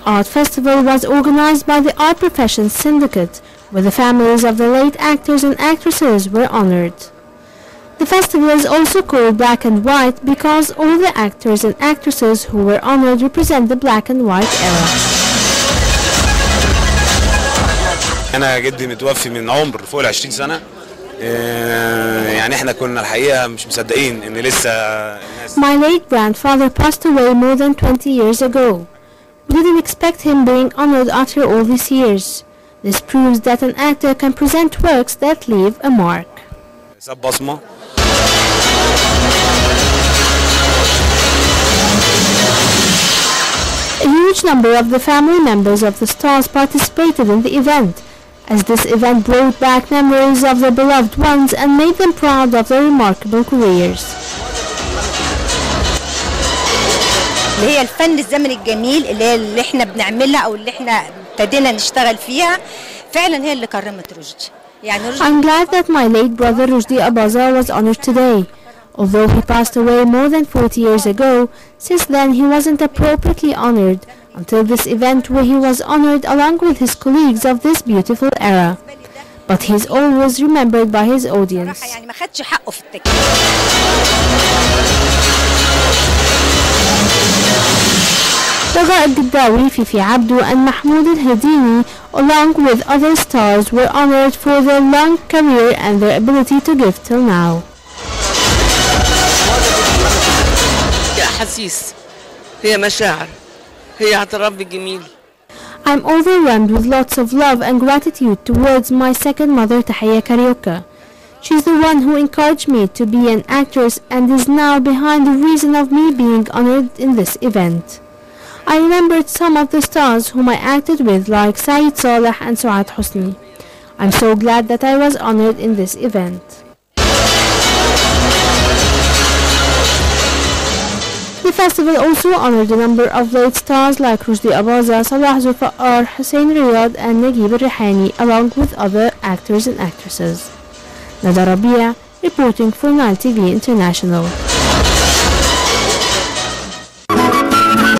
Art Festival was organized by the Art Professions Syndicate, where the families of the late actors and actresses were honored. The festival is also called Black and White because all the actors and actresses who were honored represent the black and white era. أنا جدي متوفي من عمر فوق ال20 سنة. يعني احنا كنا الحقيقة مش مصدقين إن لسه الناس. My late grandfather passed away more than 20 years ago. We didn't expect him being honored after all these years. This proves that an actor can present works that leave a mark. ساب بصمة. A huge number of the family members of the stars participated in the event, as this event brought back memories of their beloved ones and made them proud of their remarkable careers. اللي هي الفن الزمني الجميل اللي احنا بنعملها او اللي احنا ابتدينا نشتغل فيها فعلا هي اللي كرمت رشدي. I'm glad that my late brother Rushdie Abaza was honored today. Although he passed away more than 40 years ago, since then he wasn't appropriately honored until this event where he was honored along with his colleagues of this beautiful era. But he is always remembered by his audience. Raga al-Giddawi, Fifi Abdu and Mahmoud al-Hadini, along with other stars, were honored for their long career and their ability to give till now. أحاسيس هي مشاعر هي اعتراف بالجميل. I'm overwhelmed with lots of love and gratitude towards my second mother Tahiyya Carioca. She's the one who encouraged me to be an actress and is now behind the reason of me being honored in this event. I remembered some of the stars whom I acted with like Saeed Saleh and Suad Hosni. I'm so glad that I was honored in this event. The festival also honored a number of late stars like Rushdie Abaza, Salah Zulfaqar, Hussein Riyad and Naguib al-Rihani, along with other actors and actresses. Nada Rabia, reporting for Nile TV International.